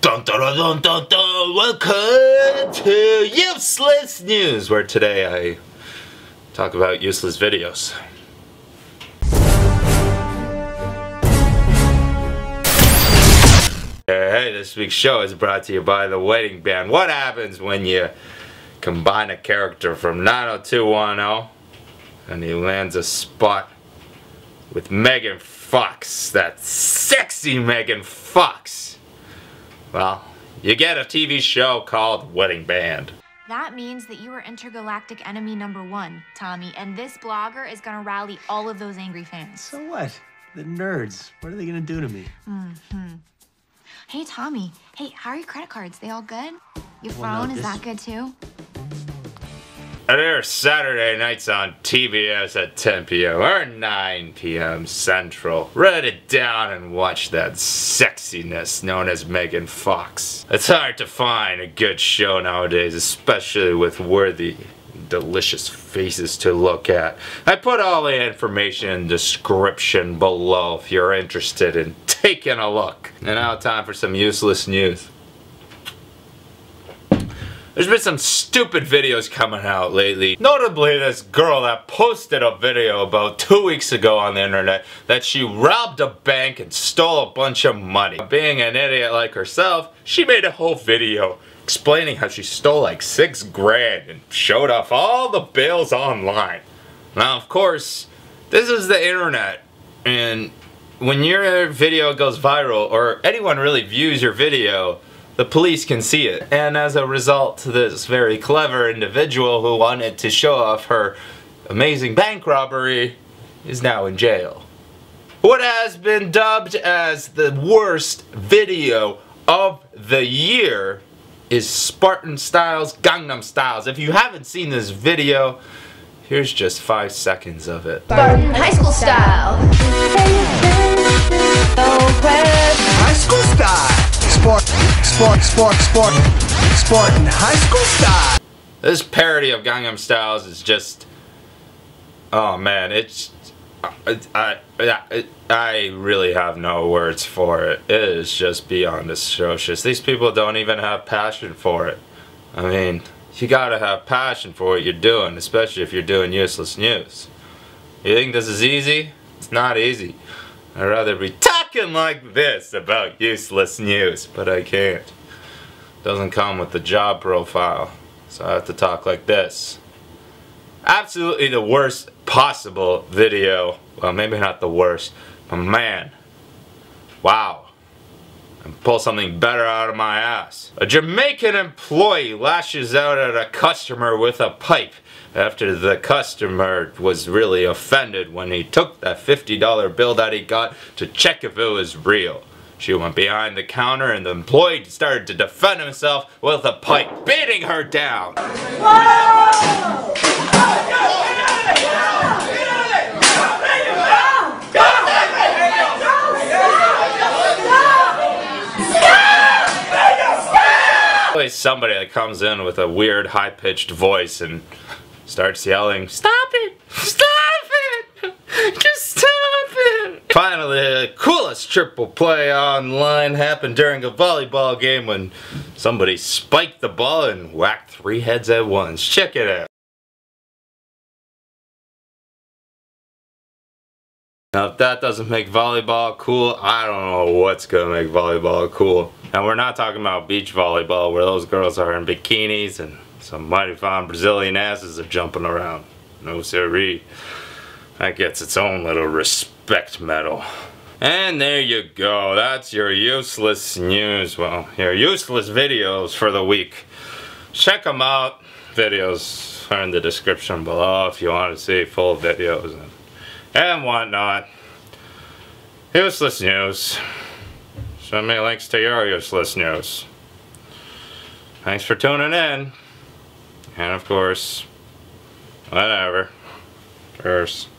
Dun, dun, dun, dun, dun, dun. Welcome to Useless News, where today I talk about useless videos. Hey, this week's show is brought to you by The Wedding Band. What happens when you combine a character from 90210 and he lands a spot with Megan Fox, that sexy Megan Fox? Well, you get a TV show called Wedding Band. That means that you are intergalactic enemy #1, Tommy, and this blogger is gonna rally all of those angry fans. So what? The nerds. What are they gonna do to me? Hey, Tommy. Hey, how are your credit cards? They all good? Your Well, no, phone, is that good too? And they're Saturday nights on TBS at 10 p.m. or 9 p.m. Central. Write it down and watch that sexiness known as Megan Fox. It's hard to find a good show nowadays, especially with worthy, delicious faces to look at. I put all the information in the description below if you're interested in taking a look. And now time for some useless news. There's been some stupid videos coming out lately. Notably this girl that posted a video about 2 weeks ago on the internet that she robbed a bank and stole a bunch of money. Being an idiot like herself, she made a whole video explaining how she stole like $6 grand and showed off all the bills online. Now of course, this is the internet, and when your video goes viral or anyone really views your video, the police can see it. And as a result, this very clever individual who wanted to show off her amazing bank robbery is now in jail. What has been dubbed as the worst video of the year is Spartan Styles Gangnam Styles. If you haven't seen this video, here's just 5 seconds of it. Spartan High School Style. High school style. Spartan High School style. This parody of Gangnam Styles is just, oh man, it's, I really have no words for it. It is just beyond atrocious. These people don't even have passion for it. I mean, you gotta have passion for what you're doing, especially if you're doing useless news. You think this is easy? It's not easy. I'd rather be talking like this about useless news, but I can't. Doesn't come with the job profile, so I have to talk like this. Absolutely the worst possible video. Well, maybe not the worst, but man, wow. And pull something better out of my ass. A Jamaican employee lashes out at a customer with a pipe after the customer was really offended when he took that $50 bill that he got to check if it was real. She went behind the counter and the employee started to defend himself with a pipe, beating her down. Always somebody that comes in with a weird high-pitched voice and starts yelling, "Stop it! Stop it! Just stop it!" Finally, the coolest triple play online happened during a volleyball game when somebody spiked the ball and whacked 3 heads at once. Check it out. Now if that doesn't make volleyball cool, I don't know what's gonna make volleyball cool. And we're not talking about beach volleyball where those girls are in bikinis and some mighty fine Brazilian asses are jumping around. No siree. That gets its own little respect medal. And there you go. That's your useless news. Well, your useless videos for the week. Check them out. Videos are in the description below if you want to see full videos and whatnot. Useless news. Send me links to your useless news. Thanks for tuning in. And of course, whatever. Cheers.